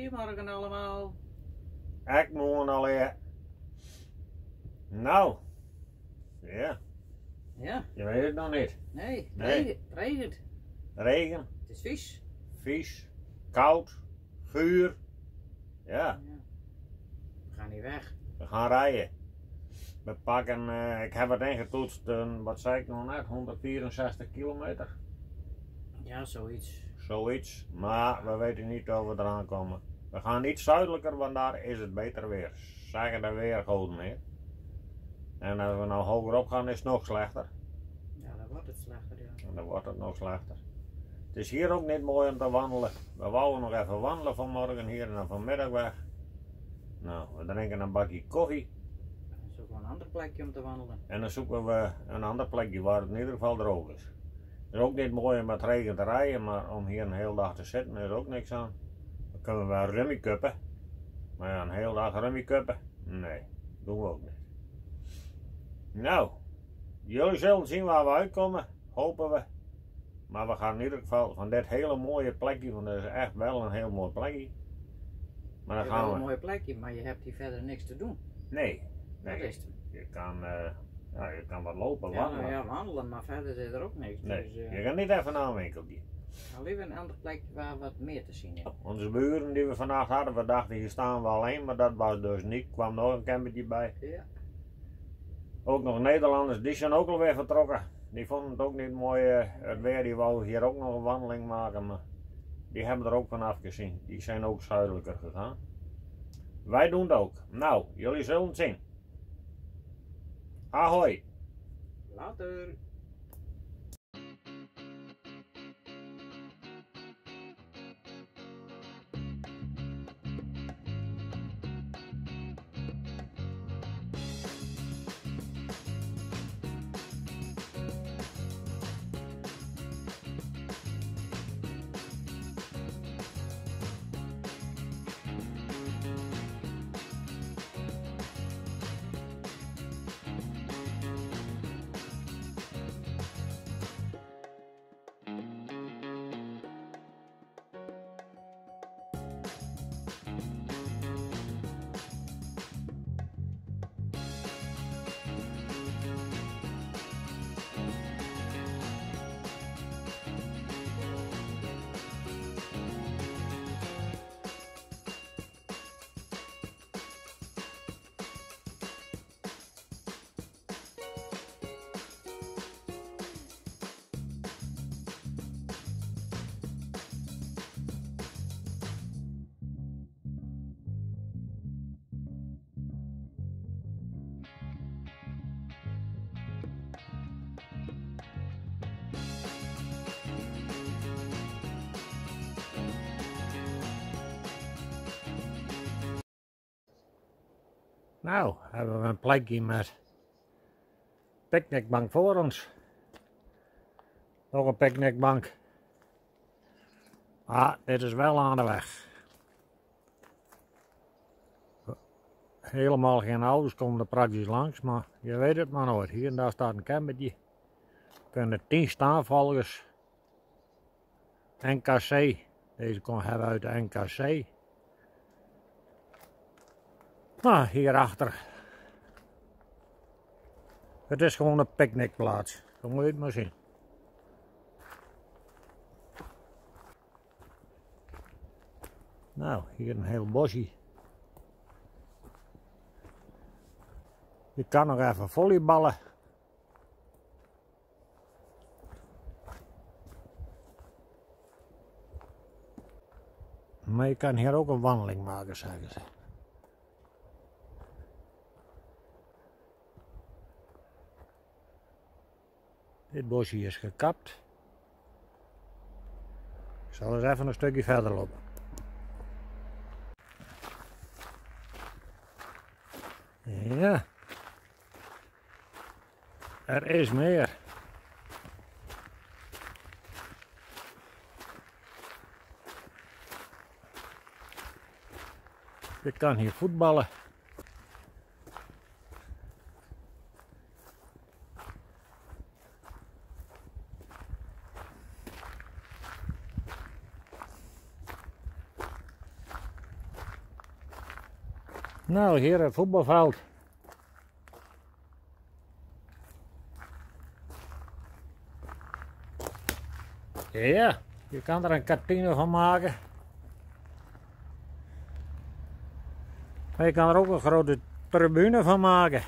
Goedemorgen allemaal. Ik moet alweer. Nou, ja, Ja, je weet het nog niet. nee, Nee. regent. Regen, Het is vies. vies, koud, vuur. Ja, Ja. We gaan niet weg. we gaan rijden. We pakken, ik heb het ingetoetst, wat zei ik nog net, 164 kilometer. Ja, zoiets. Zoiets, maar we weten niet of we eraan komen. We gaan iets zuidelijker, want daar is het beter weer. Zeggen de weergoden meer. En als we nou hogerop gaan is het nog slechter. Ja, dan wordt het slechter, ja. En dan wordt het nog slechter. Het is hier ook niet mooi om te wandelen. We wouden nog even wandelen vanmorgen hier en dan vanmiddag weg. Nou, we drinken een bakje koffie. Dan zoeken we een ander plekje om te wandelen. En dan zoeken we een ander plekje waar het in ieder geval droog is. Het is ook niet mooi om met regen te rijden, maar om hier een hele dag te zitten is ook niks aan. Dan kunnen we wel rummy cuppen. Maar ja, een hele dag rummy cuppen? Nee, doen we ook niet. Nou, jullie zullen zien waar we uitkomen, hopen we. Maar we gaan in ieder geval van dit hele mooie plekje, want dat is echt wel een heel mooi plekje. Maar dan Je gaan hebt we. wel een mooi plekje, maar je hebt hier verder niks te doen. Nee, Dat nee. is het. Je kan, ja, je kan wat lopen, Ja, wandelen. nou ja, wandelen, maar verder is er ook niks. Nee, Dus je gaat niet even naar een winkeltje. nou, liever een ander plekje waar wat meer te zien is. Onze buren die we vandaag hadden, we dachten hier staan we alleen, maar dat was dus niet. Er kwam nog een campertje bij. Ja. Ook nog Nederlanders, die zijn ook alweer vertrokken. Die vonden het ook niet mooi, het weer, die wou hier ook nog een wandeling maken, maar die hebben er ook vanaf gezien. Die zijn ook zuidelijker gegaan. Wij doen het ook. Nou, jullie zullen het zien. Ahoi! Later. Nou, hebben we een plekje met picknickbank voor ons. Nog een picknickbank. Maar dit is wel aan de weg. Helemaal geen auto's komen er praktisch langs, maar je weet het maar nooit. Hier en daar staat een campertje. Er kunnen 10 staanvolgers. NKC. Deze hebben uit de NKC. Nou, hierachter. Het is gewoon een picknickplaats. Zo moet je het maar zien. Nou, hier een heel bosje. Je kan nog even volleyballen. Maar je kan hier ook een wandeling maken, zeggen ze. Dit bosje is gekapt. Ik zal eens even een stukje verder lopen. Ja. Er is meer. Je kan hier voetballen. Nou, hier het voetbalveld. Ja, je kan er een kantine van maken. Maar je kan er ook een grote tribune van maken.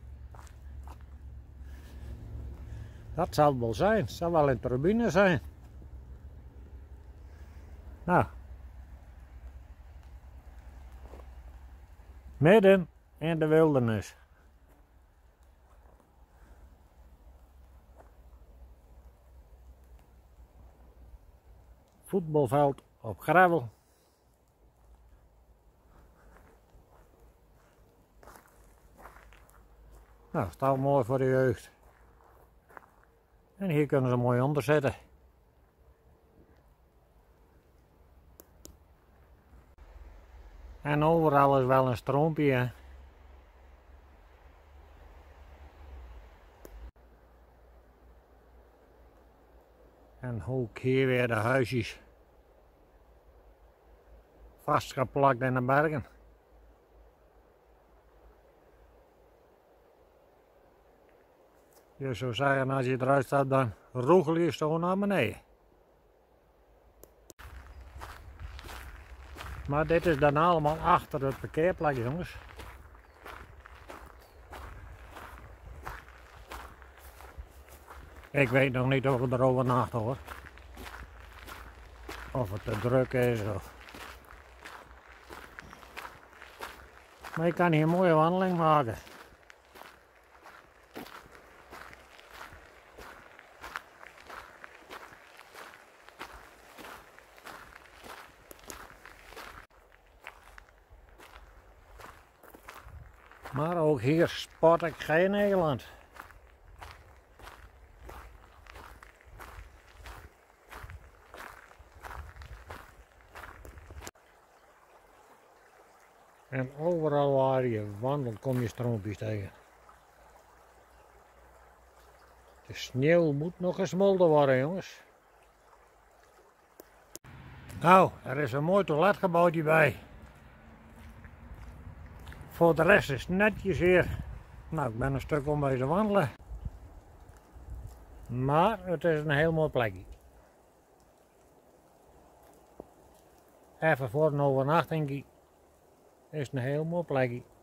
Dat zal het wel zijn. Het zal wel een tribune zijn. Nou. Midden in de wildernis. Voetbalveld op gravel. Nou, staat mooi voor de jeugd. En hier kunnen ze mooi onder zetten. En overal is wel een stroompje. Hè. En ook hier weer de huisjes. Vastgeplakt in de bergen. Je zou zeggen, als je eruit staat, dan roegel je zo naar beneden. Maar dit is dan allemaal achter het parkeerplek, jongens. Ik weet nog niet of we erover nachten hoor. Of het te druk is of... Maar je kan hier een mooie wandeling maken. Maar ook hier spot ik geen Nederland. En overal waar je wandelt kom je stroompjes tegen. De sneeuw moet nog gesmolten worden, jongens. Nou, er is een mooi toiletgebouwtje bij. Voor de rest is het netjes hier. Nou, ik ben een stuk om bij te wandelen. Maar het is een heel mooi plekje. Even voor een overnachting is het een heel mooi plekje.